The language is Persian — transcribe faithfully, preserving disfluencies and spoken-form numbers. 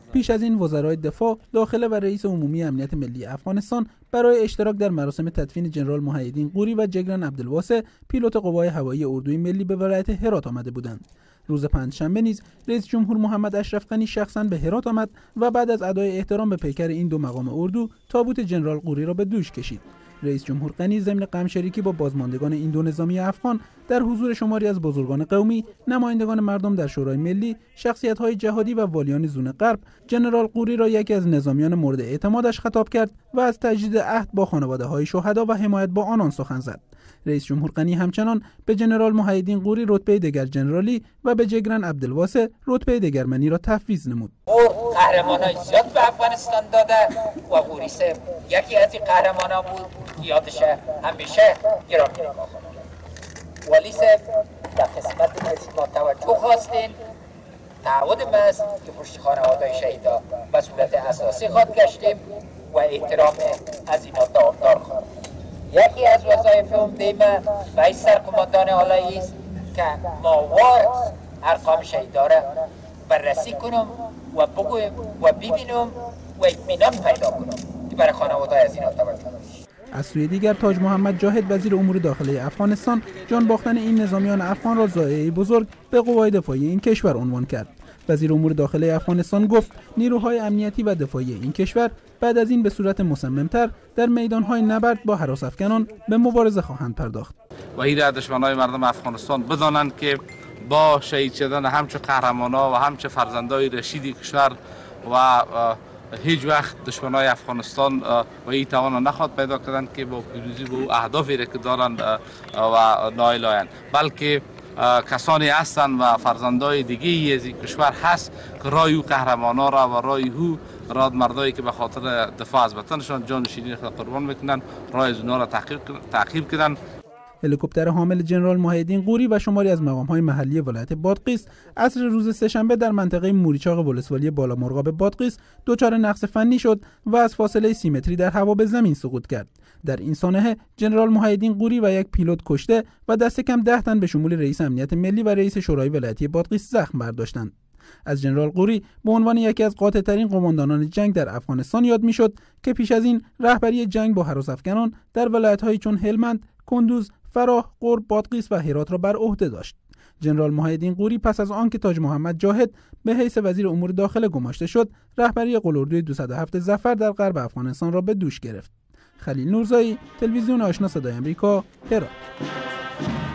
پیش از این وزرای دفاع، داخله و رئیس عمومی امنیت ملی افغانستان برای اشتراک در مراسم تدفین ژنرال محی الدین قوری و جگرن عبدالواسع پیلوت قوای هوایی اردوی ملی به ولایت هرات آمده بودند. روز پنجشنبه نیز رئیس جمهور محمد اشرف غنی شخصا به هرات آمد و بعد از ادای احترام به پیکر این دو مقام اردو تابوت ژنرال قوری را به دوش کشید. رئیس جمهور غنی ضمن غمشریکی با بازماندگان این دو نظامی افغان در حضور شماری از بزرگان قومی، نمایندگان مردم در شورای ملی، شخصیت‌های جهادی و والیان زون غرب، ژنرال قوری را یکی از نظامیان مورد اعتمادش خطاب کرد و از تجدید عهد با خانواده‌های شهدا و حمایت با آنان سخن زد. رئیس جمهور غنی همچنان به ژنرال محی الدین قوری رتبه دگر جنرالی و به جگرن عبدالواسع رتبه دگرمنی را تفویض نمود. او قهرمانای زیاد به افغانستان داده و قوری صاحب یکی از این قهرمانا بود، یادش همیشه گرامی نگاه کنید. ولی صاحب در قسمت که شما توجه خواستین، تعهد ما است که پشت خانواده‌های شهیدا مسئولیت اساسی خود گشتیم و احترام از اینا دامدار خواهیم. یکی از وظایف عمده ما و این سرقماندان آلایی است که ماوار ارقام شهیدا را بررسی کنم و بگویم و ببینم و اطمینان پیدا کنم که برای خانواده از اینا توجه کنم. از سوی دیگر تاج محمد جاهد وزیر امور داخلی افغانستان جان باختن این نظامیان افغان را ضایعه بزرگ به قوای دفاعی این کشور عنوان کرد. وزیر امور داخلی افغانستان گفت نیروهای امنیتی و دفاعی این کشور بعد از این به صورت مصممتر در میدانهای نبرد با هراس‌افکنان به مبارزه خواهند پرداخت. و این را دشمنان مردم افغانستان بدانند که با شهید شدن همچو قهرمانا و همچو فرزندای رشید کشور و هیچ وقت دشمنای افغانستان و این توان نخواهد پیدا کردند که با پیروزی به او اهدافی را که دارند و نائل آیند، بلکه کسانی هستند و فرزندای دیگه از این کشور هست که رای او قهرمانا را و رای او راد مردایی که به خاطر دفاع از وطنشان جان شیرین خود قربان میکنن رای از اونها را تعقیب کردن. هلیکوپتر حامل ژنرال محی الدین قوری و شماری از مقام‌های محلی ولایت بادغیس عصر روز سه‌شنبه در منطقه موریچاق ولسوالی بالا مرغاب بادغیس دچار نقص فنی شد و از فاصله سی متری در هوا به زمین سقوط کرد. در این سانحه ژنرال محی الدین قوری و یک پیلوت کشته و دست کم ده تن به شمول رئیس امنیت ملی و رئیس شورای ولایتی بادغیس زخم برداشتند. از ژنرال قوری به عنوان یکی از قاطع‌ترین قماندانان جنگ در افغانستان یاد میشد که پیش از این رهبری جنگ با هراس‌افکنان در ولایت‌های چون هلمند، کندوز، فراه، غرب، بادغیس و هرات را بر عهده داشت. ژنرال محی الدین قوری پس از آنکه تاج محمد جاهد به حیث وزیر امور داخله گماشته شد، رهبری قلاردوی دویست و هفت ظفر در غرب افغانستان را به دوش گرفت. خلیل نورزایی، تلویزیون آشنا صدای آمریکا، هرات.